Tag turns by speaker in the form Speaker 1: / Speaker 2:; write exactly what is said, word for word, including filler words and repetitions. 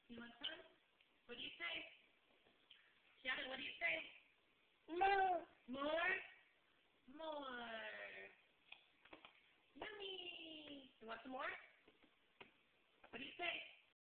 Speaker 1: You want some? What do you say? Gianna, what do you say?
Speaker 2: Moo.
Speaker 1: More? More. Yummy. You want some more? What do you say?